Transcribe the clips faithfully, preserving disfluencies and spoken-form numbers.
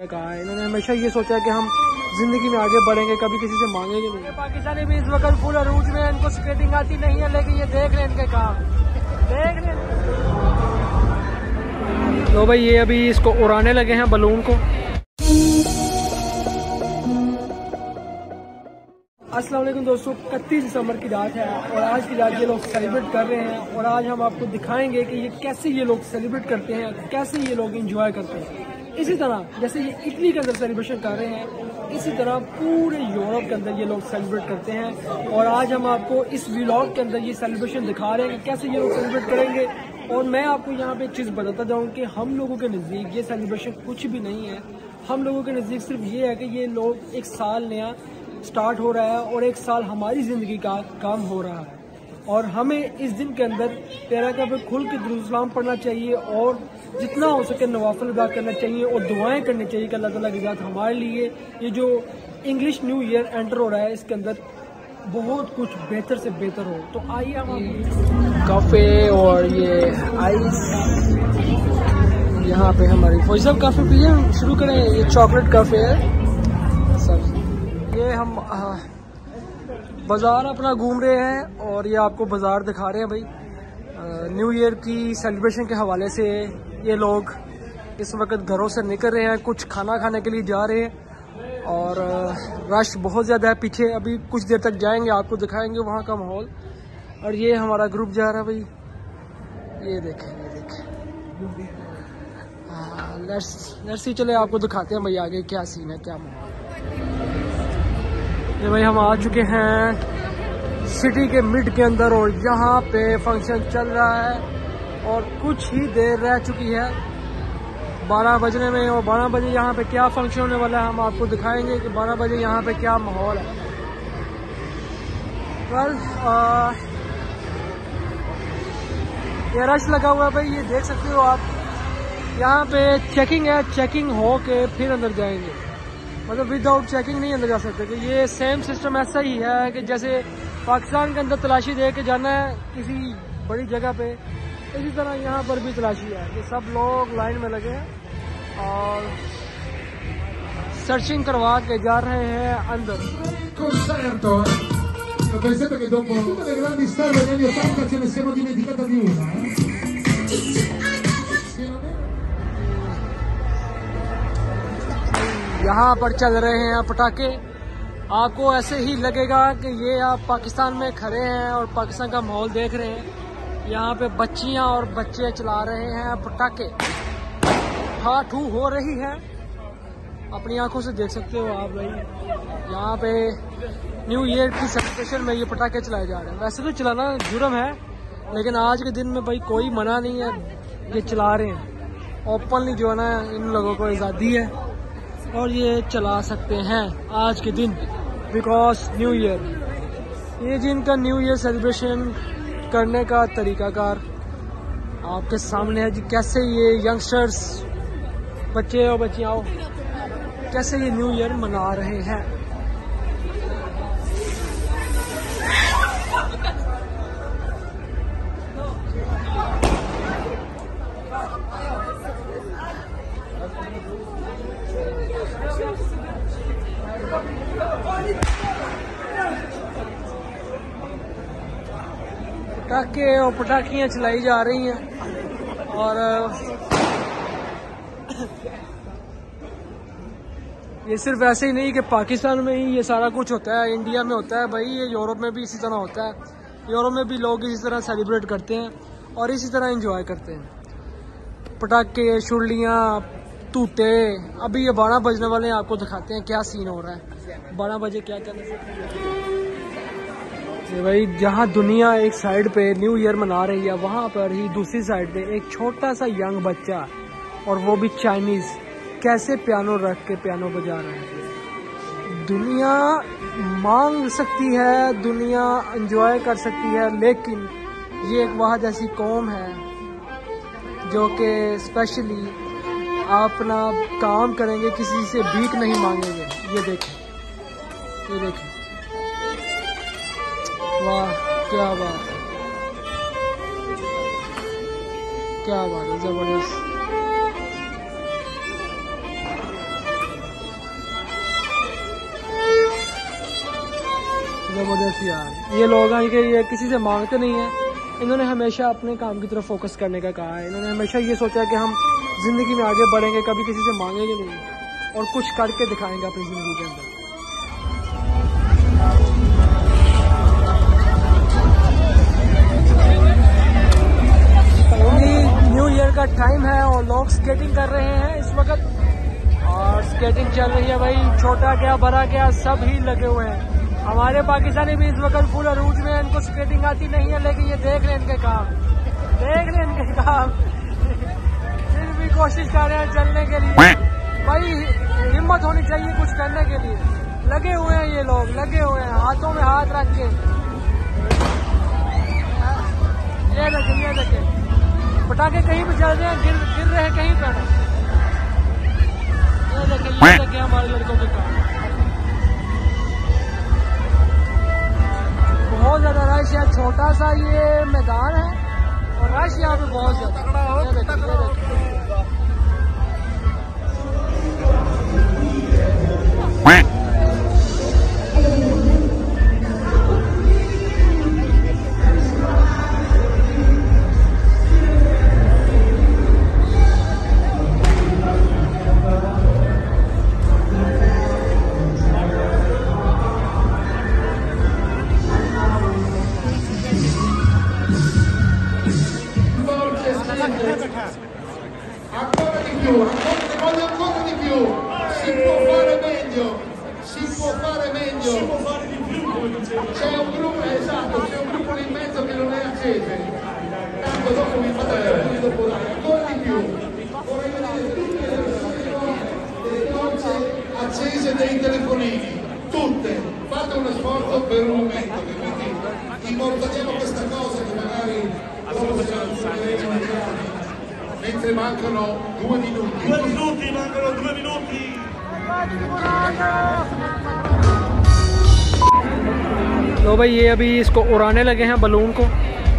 कहा है इन्होंने हमेशा ये सोचा है कि हम जिंदगी में आगे बढ़ेंगे, कभी किसी से मांगेंगे नहीं। पाकिस्तानी भी इस वक्त फुल अरूज में, इनको स्केटिंग आती नहीं है, लेकिन ये देख रहे हैं इनके काम, देख रहे हैं। तो भाई ये अभी इसको उड़ाने लगे हैं बलून को। अस्सलाम वालेकुम दोस्तों, इकतीस दिसंबर की रात है और आज की रात ये लोग सेलिब्रेट कर रहे हैं और आज हम आपको दिखाएंगे कि ये कैसे ये लोग सेलिब्रेट करते हैं, कैसे ये लोग एंजॉय करते हैं। इसी तरह जैसे ये इटली के अंदर सेलिब्रेशन कर रहे हैं, इसी तरह पूरे यूरोप के अंदर ये लोग सेलिब्रेट करते हैं। और आज हम आपको इस व्लॉग के अंदर ये सेलिब्रेशन दिखा रहे हैं कि कैसे ये लोग सेलिब्रेट करेंगे। और मैं आपको यहाँ पे एक चीज़ बताता जाऊँ कि हम लोगों के नज़दीक ये सेलिब्रेशन कुछ भी नहीं है। हम लोगों के नज़दीक सिर्फ ये है कि ये लोग एक साल नया स्टार्ट हो रहा है और एक साल हमारी ज़िंदगी का काम हो रहा है और हमें इस दिन के अंदर तेरह का पे खुल के दुरूद सलाम पढ़ना चाहिए और जितना हो सके नवाफिल अदा करना चाहिए और दुआएं करनी चाहिए कि अल्लाह ताला की ज़ात हमारे लिए ये जो इंग्लिश न्यू ईयर एंटर हो रहा है इसके अंदर बहुत कुछ बेहतर से बेहतर हो। तो आइए हम काफ़े और ये आइस यहाँ पे हमारी फौजी साहब काफ़े पिए, शुरू करें। ये चॉकलेट काफ़े है सब। ये हम बाज़ार अपना घूम रहे हैं और ये आपको बाज़ार दिखा रहे हैं भाई। न्यू ईयर की सेलिब्रेशन के हवाले से ये लोग इस वक्त घरों से निकल रहे हैं, कुछ खाना खाने के लिए जा रहे हैं और रश बहुत ज़्यादा है पीछे। अभी कुछ देर तक जाएंगे, आपको दिखाएंगे वहाँ का माहौल। और ये हमारा ग्रुप जा रहा है भाई, ये देखें ये देखें। हाँ लेट्स लेट्स ही चले आपको दिखाते हैं भाई आगे क्या सीन है, क्या माहौल। ये भाई हम आ चुके हैं सिटी के मिड के अंदर और यहाँ पे फंक्शन चल रहा है और कुछ ही देर रह चुकी है बारह बजने में। और बारह बजे यहाँ पे क्या फंक्शन होने वाला है हम आपको दिखाएंगे कि बारह बजे यहाँ पे क्या माहौल है। वेल ये रश लगा हुआ है भाई, ये देख सकते हो आप। यहाँ पे चेकिंग है, चेकिंग हो के फिर अंदर जाएंगे, मतलब विदाउट चेकिंग नहीं अंदर जा सकते। कि ये सेम सिस्टम ऐसा ही है कि जैसे पाकिस्तान के अंदर तलाशी दे के जाना है किसी बड़ी जगह पे, इसी तरह यहाँ पर भी तलाशी है कि सब लोग लाइन में लगे हैं और सर्चिंग करवा के जा रहे हैं अंदर। यहाँ पर चल रहे हैं पटाखे। आपको ऐसे ही लगेगा कि ये आप पाकिस्तान में खड़े हैं और पाकिस्तान का माहौल देख रहे हैं। यहाँ पे बच्चियाँ और बच्चे चला रहे हैं पटाखे, हाँ ठू हो रही है, अपनी आंखों से देख सकते हो आप भाई। यहाँ पे न्यू ईयर की सेलिब्रेशन में ये पटाखे चलाए जा रहे हैं। वैसे तो चलाना जुर्म है लेकिन आज के दिन में भाई कोई मना नहीं है, ये चला रहे हैं ओपनली। जो है ना इन लोगों को आज़ादी है और ये चला सकते हैं आज के दिन, बिकॉज न्यू ईयर। ये जिनका न्यू ईयर सेलिब्रेशन करने का तरीकाकार आपके सामने है जी, कैसे ये यंगस्टर्स बच्चे और बच्चियाँ कैसे ये न्यू ईयर मना रहे हैं। पटाखे और पटाखियाँ चलाई जा रही हैं और ये सिर्फ ऐसे ही नहीं कि पाकिस्तान में ही ये सारा कुछ होता है, इंडिया में होता है भाई, ये यूरोप में भी इसी तरह होता है। यूरोप में भी लोग इसी तरह सेलिब्रेट करते हैं और इसी तरह एंजॉय करते हैं। पटाखे, शुरलियाँ, तूते। अभी ये बारह बजने वाले हैं, आपको दिखाते हैं क्या सीन हो रहा है बारह बजे क्या चल रहा है। भाई जहाँ दुनिया एक साइड पे न्यू ईयर मना रही है, वहाँ पर ही दूसरी साइड पे एक छोटा सा यंग बच्चा और वो भी चाइनीज कैसे पियानो रख के पियानो बजा रहा है। दुनिया मांग सकती है, दुनिया एंजॉय कर सकती है, लेकिन ये एक वाहद ऐसी कौम है जो कि स्पेशली अपना काम करेंगे, किसी से भीख नहीं मांगेंगे। ये देखें, ये देखें, वाह क्या बात है, क्या बात है, जबरदस्त। जबरदस्त यार, ये लोग हैं कि ये किसी से मांगते नहीं है। इन्होंने हमेशा अपने काम की तरफ फोकस करने का कहा है। इन्होंने हमेशा ये सोचा कि हम जिंदगी में आगे बढ़ेंगे, कभी किसी से मांगेंगे नहीं और कुछ करके दिखाएंगे अपनी जिंदगी के अंदर। न्यू ईयर का टाइम है और लोग स्केटिंग कर रहे हैं इस वक्त, और स्केटिंग चल रही है भाई, छोटा क्या बड़ा क्या सब ही लगे हुए हैं। हमारे पाकिस्तानी भी इस वक्त फुल अरूज में, इनको स्केटिंग आती नहीं है, लेकिन ये देख रहे हैं इनके काम, देख रहे हैं इनके काम फिर भी कोशिश कर रहे हैं चलने के लिए। भाई हिम्मत होनी चाहिए कुछ करने के लिए, लगे हुए हैं ये लोग, लगे हुए हैं हाथों में हाथ रख के। ये देखें, ये देखें पटाखे कहीं भी चल रहे हैं, गिर गिर रहे हैं कहीं पर। ये देखें, ये देखें हमारे लड़कों के काम। बहुत ज्यादा रश है, छोटा सा ये मैदान है और रश यहाँ पे बहुत ज्यादा। Ancora di più, ne voglio ancora di più, si può fare meglio, si può fare meglio, si può fare di più, c'è un gruppo, esatto, c'è un gruppo lì in mezzo che non è accese, tanto dopo mi fate vedere dopo dai, ancora di più, vorrei vedere tutte le torce accese dei telefonini, tutte, fate uno sforzo per un momento, quindi immortaliamo questa cosa che magari dopo ce la mentre mancano due minuti. Due minuti, mancano due minuti. तो भाई ये अभी इसको उड़ाने लगे हैं balloon को।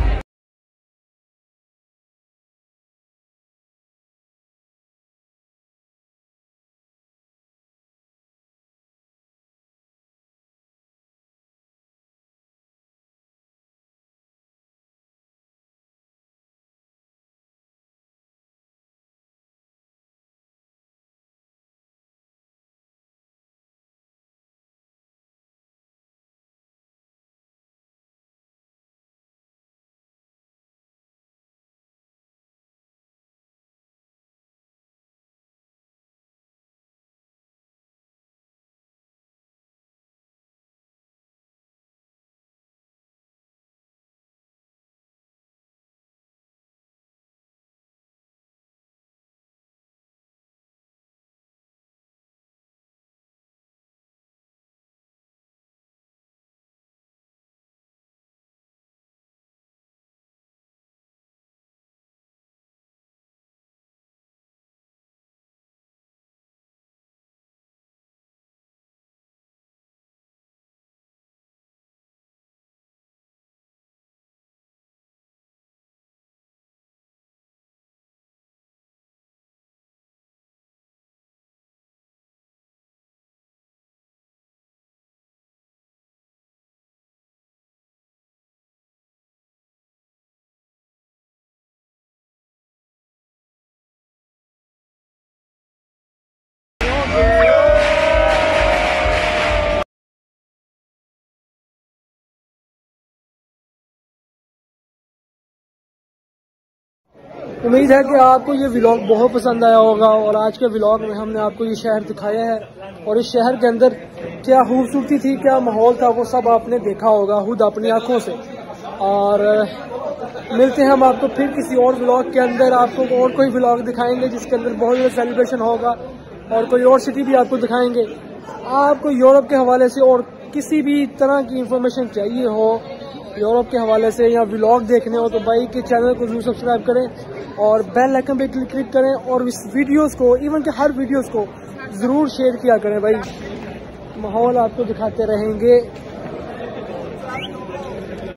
उम्मीद है कि आपको ये व्लॉग बहुत पसंद आया होगा, और आज के व्लॉग में हमने आपको ये शहर दिखाया है, और इस शहर के अंदर क्या खूबसूरती थी, क्या माहौल था, वो सब आपने देखा होगा खुद अपनी आंखों से। और मिलते हैं हम आपको फिर किसी और व्लॉग के अंदर, आपको और कोई व्लॉग दिखाएंगे जिसके अंदर बहुत ज़्यादा सेलिब्रेशन होगा, और कोई और सिटी भी आपको दिखाएंगे। आपको यूरोप के हवाले से और किसी भी तरह की इंफॉर्मेशन चाहिए हो यूरोप के हवाले से, या व्लॉग देखने हो, तो भाई के चैनल को जरूर सब्सक्राइब करें और बेल आइकन पे क्लिक करें, और इस वीडियोस को, इवन के हर वीडियोस को जरूर शेयर किया करें। भाई माहौल आपको दिखाते रहेंगे।